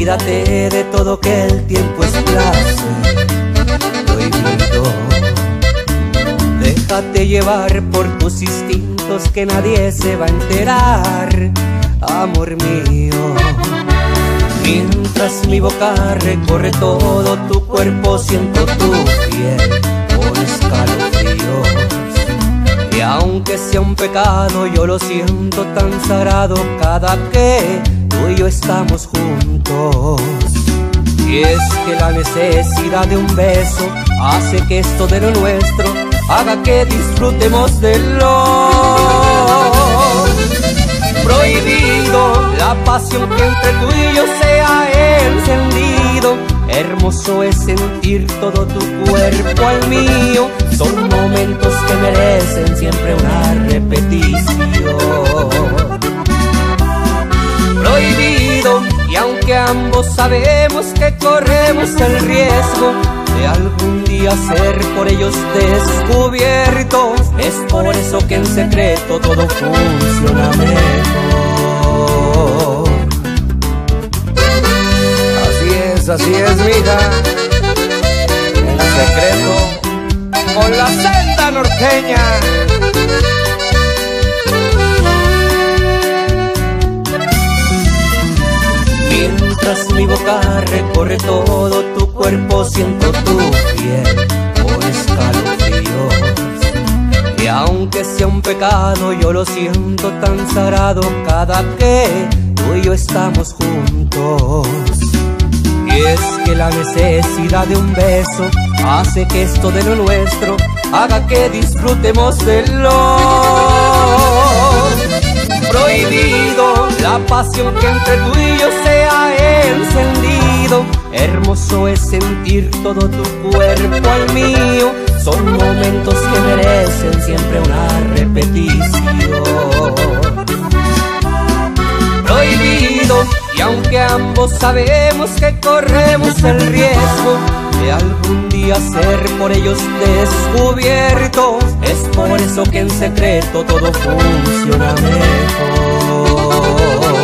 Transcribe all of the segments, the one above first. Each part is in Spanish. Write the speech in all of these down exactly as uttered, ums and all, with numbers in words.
Olvídate de todo que el tiempo es placer prohibido. Déjate llevar por tus instintos que nadie se va a enterar, amor mío. Mientras mi boca recorre todo tu cuerpo, siento tu piel con escalofríos. Y aunque sea un pecado, yo lo siento tan sagrado cada que tú y yo estamos juntos. Y es que la necesidad de un beso hace que esto de lo nuestro haga que disfrutemos de lo prohibido. La pasión que entre tú y yo sea encendido. Hermoso es sentir todo tu cuerpo al mío. Son momentos que merecen siempre una repetición. Prohibido, y aunque ambos sabemos que corremos el riesgo de algún día ser por ellos descubiertos, es por eso que en secreto todo funciona mejor. Así es, así es, mija. En secreto, con la senda norteña. Mientras mi boca recorre todo tu cuerpo, siento tu piel con escalofríos. Y aunque sea un pecado, yo lo siento tan sagrado cada que tú y yo estamos juntos. Y es que la necesidad de un beso hace que esto de lo nuestro haga que disfrutemos de lo prohibido. La pasión que entre tú y yo sea encendido. Hermoso es sentir todo tu cuerpo al mío. Son momentos que merecen siempre una repetición. Prohibido, y aunque ambos sabemos que corremos el riesgo de algún día ser por ellos descubiertos, es por eso que en secreto todo funciona mejor.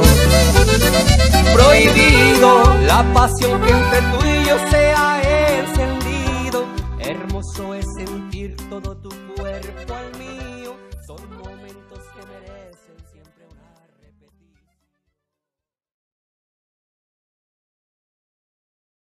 Prohibido, la pasión que entre tú y yo sea encendido. Hermoso es sentir todo tu cuerpo al mío.